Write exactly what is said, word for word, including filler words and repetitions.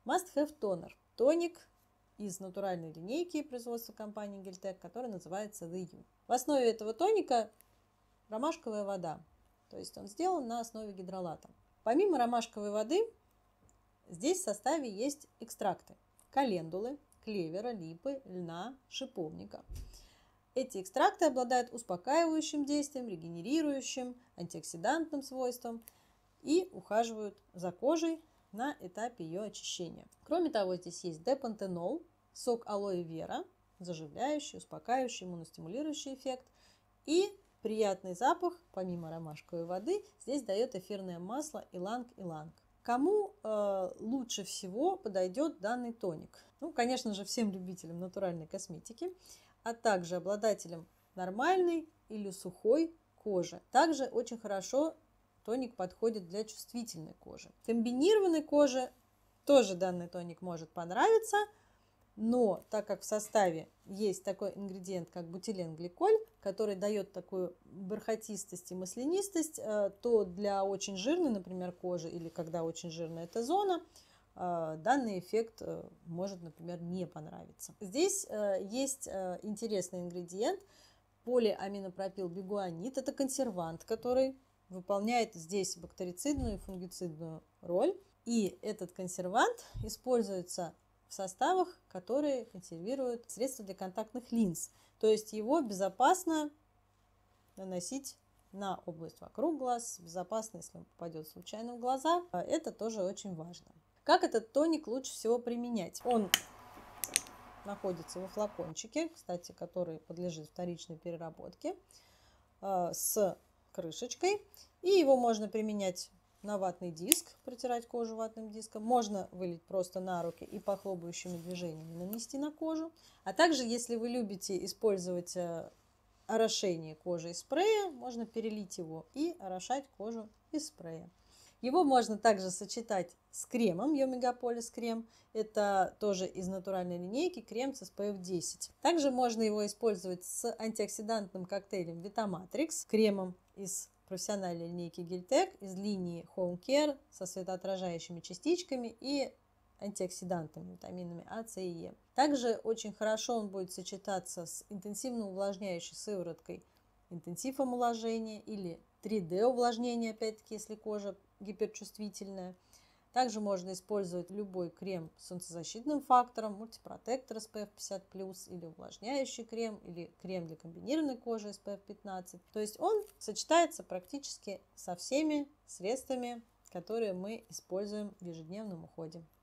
Must Have Toner. Тоник из натуральной линейки производства компании Geltek, который называется The You. В основе этого тоника ромашковая вода, то есть он сделан на основе гидролата. Помимо ромашковой воды, здесь в составе есть экстракты календулы, клевера, липы, льна, шиповника. Эти экстракты обладают успокаивающим действием, регенерирующим, антиоксидантным свойством и ухаживают за кожей на этапе ее очищения. Кроме того, здесь есть депантенол, сок алоэ вера, заживляющий, успокаивающий, иммуностимулирующий эффект. И приятный запах, помимо ромашковой воды, здесь дает эфирное масло иланг-иланг. Кому э, лучше всего подойдет данный тоник? Ну, конечно же, всем любителям натуральной косметики, а также обладателям нормальной или сухой кожи. Также очень хорошо тоник подходит для чувствительной кожи. Комбинированной коже тоже данный тоник может понравиться, но так как в составе есть такой ингредиент, как бутиленгликоль, который дает такую бархатистость и маслянистость, то для очень жирной, например, кожи или когда очень жирная эта зона, данный эффект может, например, не понравиться. Здесь есть интересный ингредиент полиаминопропилбигуанид. Это консервант, который выполняет здесь бактерицидную и фунгицидную роль. И этот консервант используется в составах, которые консервируют средства для контактных линз. То есть его безопасно наносить на область вокруг глаз, безопасно, если он попадет случайно в глаза. Это тоже очень важно. Как этот тоник лучше всего применять? Он находится во флакончике, кстати, который подлежит вторичной переработке, с крышечкой. И его можно применять на ватный диск, протирать кожу ватным диском. Можно вылить просто на руки и похлопающими движениями нанести на кожу. А также, если вы любите использовать орошение кожи из спрея, можно перелить его и орошать кожу из спрея. Его можно также сочетать с кремом, Йомегаполис крем. Это тоже из натуральной линейки, крем с эс пэ эф десять. Также можно его использовать с антиоксидантным коктейлем Vitamatrix, кремом из профессиональной линейки Geltek, из линии Home Care со светоотражающими частичками и антиоксидантами, витаминами А, С и Е. Также очень хорошо он будет сочетаться с интенсивно увлажняющей сывороткой интенсив омоложения или три дэ увлажнение, опять-таки, если кожа гиперчувствительная. Также можно использовать любой крем с солнцезащитным фактором, мультипротектор эс пэ эф пятьдесят плюс, или увлажняющий крем, или крем для комбинированной кожи эс пэ эф пятнадцать. То есть он сочетается практически со всеми средствами, которые мы используем в ежедневном уходе.